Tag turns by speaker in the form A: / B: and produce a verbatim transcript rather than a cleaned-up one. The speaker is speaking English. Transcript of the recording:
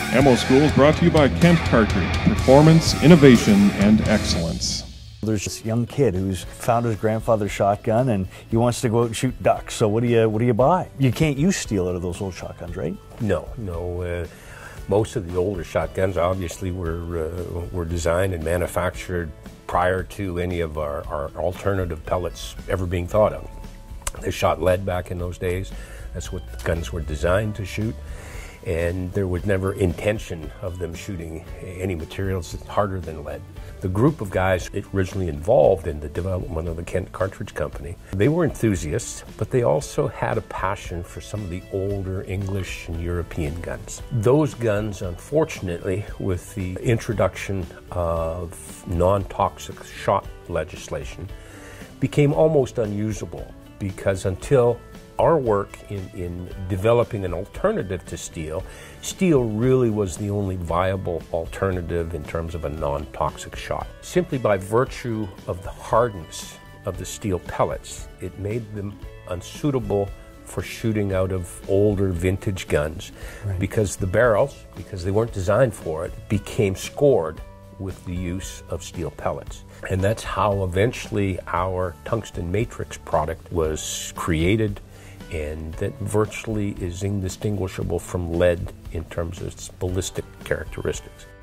A: Ammo School is brought to you by Kent Cartridge. Performance, innovation, and excellence.
B: There's this young kid who's found his grandfather's shotgun and he wants to go out and shoot ducks. So what do you what do you buy? You can't use steel out of those old shotguns, right?
C: No, no. Uh, most of the older shotguns obviously were uh, were designed and manufactured prior to any of our, our alternative pellets ever being thought of. They shot lead back in those days. That's what the guns were designed to shoot. And there was never intention of them shooting any materials harder than lead. The group of guys originally involved in the development of the Kent Cartridge Company, they were enthusiasts, but they also had a passion for some of the older English and European guns. Those guns, unfortunately, with the introduction of non-toxic shot legislation, became almost unusable, because until our work in, in developing an alternative to steel, steel really was the only viable alternative in terms of a non-toxic shot. Simply by virtue of the hardness of the steel pellets, it made them unsuitable for shooting out of older vintage guns, right, because the barrels, because they weren't designed for it, became scored with the use of steel pellets. And that's how eventually our tungsten matrix product was created, and that virtually is indistinguishable from lead in terms of its ballistic characteristics.